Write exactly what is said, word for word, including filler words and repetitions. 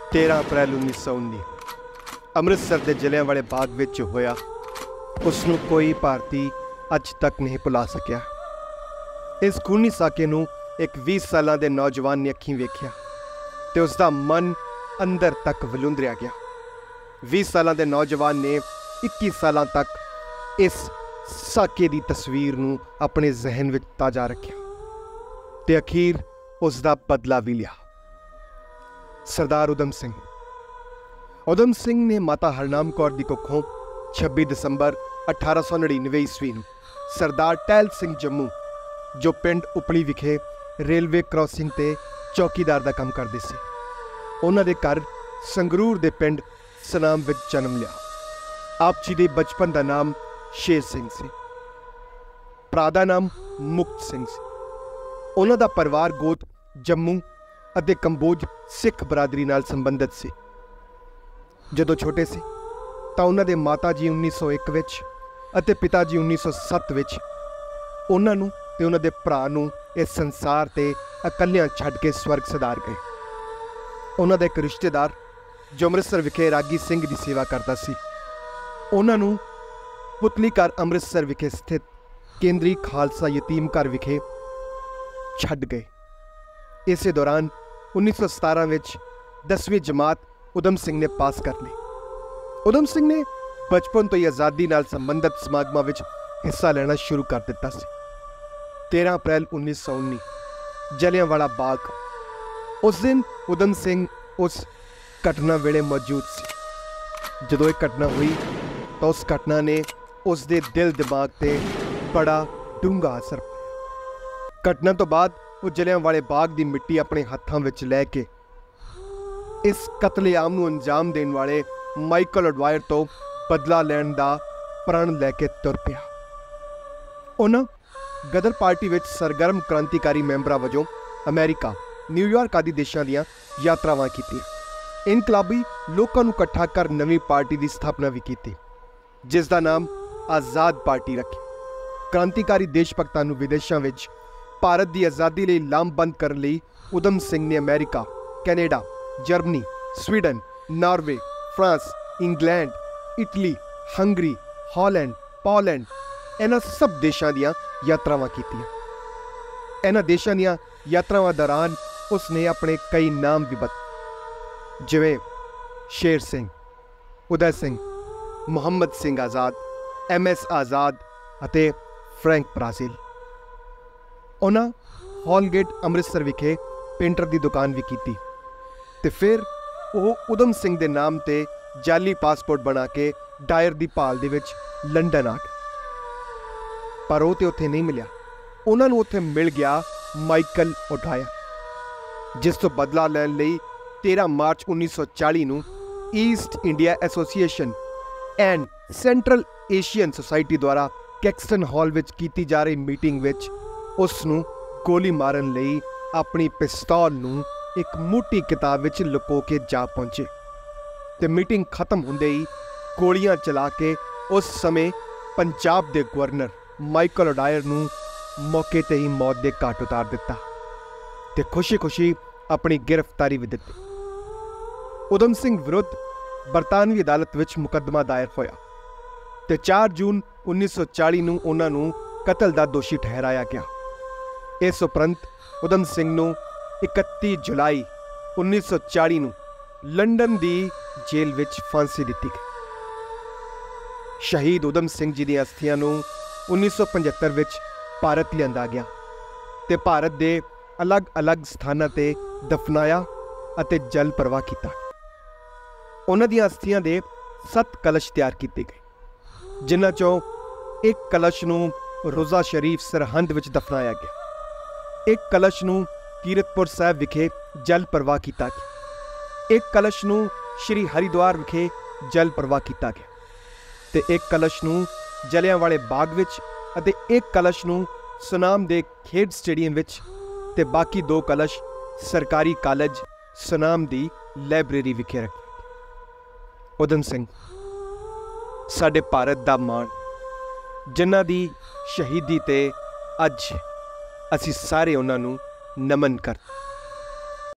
तेरह अप्रैल उन्नीस सौ उन्नी अमृतसर के जलियांवाले बाग विच होया, उसनूं कोई भारती अज तक नहीं भुला सकिया। इस खूनी साके नूं एक बीस साल के नौजवान ने अखीं वेख्या ते उसका मन अंदर तक वलुंदरिया गया। बीस साल के नौजवान ने इक्की साल तक इस साके की तस्वीर नूं अपने जहन विच ताजा रखिया ते अखीर उसका बदला भी लिया। सरदार उधम सिंह उधम सिंह ने माता हरनाम कौर दी कुखों छब्बी दिसंबर अठारह सौ नड़िनवे ईस्वी नूं सरदार टहल सिंह जम्मू, जो पिंड उपली विखे रेलवे क्रॉसिंग ते चौकीदार का काम करते सी, उन्हां दे घर संगरूर दे पिंड सनाम विच जन्म लिया। आप जी दे बचपन का नाम शेर सिंह सी, भरा दा नाम मुक्त सिंह सी। उन्हां दा परिवार गोत जम्मू ਅਤੇ ਕੰਬੋਜ सिख बरादरी नाल संबंधित सी। जदों छोटे सी तां उन्हां दे माता जी उन्नीस सौ एक विच ਅਤੇ पिता जी उन्नीस सौ सत्त विच उन्हां नूं ते उन्हां दे भरा नूं इस संसार ते इकल्लियां छड्ड के स्वर्ग सिधार गए। उन्हां दा एक रिश्तेदार जो अमृतसर विखे रागी सिंह की सेवा करता सी, उन्हां नूं पुतली घर अमृतसर विखे स्थित केंद्री खालसा यतीम घर विखे छड्ड गए। इस दौरान उन्नीस सौ सतारह विच दसवीं जमात उधम सिंह ने पास कर ली। उधम सिंह ने बचपन तो ही आज़ादी नाल संबंधित समागमां विच हिस्सा लेना शुरू कर दिता सी। तेरह अप्रैल उन्नीस सौ उन्नी जलियांवाला बाग, उस दिन उधम सिंह उस घटना वेले मौजूद सी। जदों यह घटना हुई तो उस घटना ने उसके दिल दिमाग ते बड़ा डूंगा असर पाया। घटना तो बाद वो जलियांवाले बाग की मिट्टी अपने हाथों विच लै के इस कतलेआम नूं अंजाम देने वाले माइकल अडवायर तो बदला लैण दा प्रण लैके तुर पिया। उन्हां गदर पार्टी विच सरगर्म क्रांतिकारी मैंबरां वजों अमेरिका, न्यूयॉर्क आदि देशों दीआं यात्रावां कीतीआं। इनकलाबी लोकां नूं इकट्ठा कर नवीं पार्टी की स्थापना भी की, जिसका नाम आज़ाद पार्टी रखिया। क्रांतिकारी देश भगतां नूं विदेशों विच भारत की आज़ादी लई लामबंद करने लई उधम सिंह ने America, Canada, Germany, Sweden, Norway, France, England, Italy, Hungary, Holland, Poland इन्हां सब देशों दीआं यात्रावां कीतीआं। इन्हां देशों दीआं यात्रावां दौरान उसने अपने कई नाम भी बदले, जिवें शेर सिंह, उदय सिंह, मुहम्मद सिंह आज़ाद, एम एस आज़ाद अते फ्रैंक ब्राज़ील। उन्हां हॉलगेट अमृतसर विखे पेंटर की दुकान भी की ते फिर वह उधम सिंह के नाम ते जाली पासपोर्ट बना के डायर की भाल दे विच लंडन आ गए। पर वो तो उत्थे नहीं मिलिया। उन्होंने उत्थे मिल गया माइकल अडवायर, जिस तो बदला लैण लई तेरह मार्च उन्नीस सौ चाली नूं East India Association and Central Asian Society द्वारा कैक्सटन हॉल विच कीती जा रही मीटिंग विच उसनूं गोली मारन लई अपनी पिस्तौल नूं एक मोटी किताब विच लुको के जा पहुंचे ते मीटिंग खत्म होंदे ही गोलियां चला के उस समय पंजाब के गवर्नर माइकल अडवायर नूं मौके ते ही मौत के घाट उतार दिता ते खुशी खुशी अपनी गिरफ्तारी भी दिती। उधम सिंह विरुद्ध बरतानवी अदालत विच मुकदमा दायर होया ते चार जून उन्नीस सौ चाली नूं उन्हां नूं कतल का दोषी ठहराया गया। इस उपरंत उधम सिंह नूं इकत्ती जुलाई उन्नीस सौ चाली नूं लंडन की जेल विच फांसी दी गई। शहीद उधम सिंह जी दी अस्थियां नूं उन्नीस सौ पचहत्तर विच भारत लिआंदा गया ते भारत दे अलग अलग स्थानां ते दफनाया अते जल प्रवाह किया। उन्हां दी अस्थियां दे सत्त कलश तैयार कीते गए, जिन्हां चों एक कलश नूं रोज़ा शरीफ सरहंद विच दफनाया गया, एक कलश नूं कीरतपुर साहिब विखे जल प्रवाह किया गया, एक कलश नूं श्री हरिद्वार विखे जल प्रवाह किया गया ते एक कलश नूं जलियांवाले बाग विच अते एक कलश नूं सुनाम दे खेड स्टेडियम विच ते बाकी दो कलश सरकारी कॉलेज सुनाम दी लाइब्रेरी विखे रखे। उधम सिंह साडे भारत दा मान, जिन्हां दी शहीदी ते अज असी सारे उन्हां नूं नमन करते।